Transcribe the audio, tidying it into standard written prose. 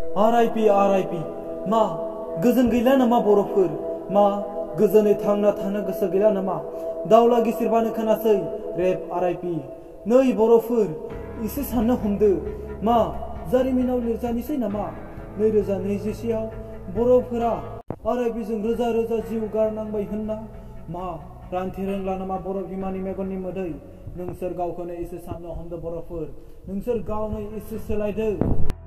RIP मा गोजोन गैला नामा बर'फोर मा गोजोनै थांना थानो गोसो गैला नामा दावला गिसिरबानो खोनासै रेप RIP नै बर'फोर एसे साननो हमदो मा जारिमिनाव लिरजानिसै नामा 2021 आव बर'फोरा RIP जों रोजा रोजा जिउ गारनांबाय होनना मा रानथि रोंला नामा बर' बिमानि मेगननि मोदै नोंसोर गावखौनो एसे साननो हमदो बर'फोर नोंसोर गावनो एसे सोलायदो।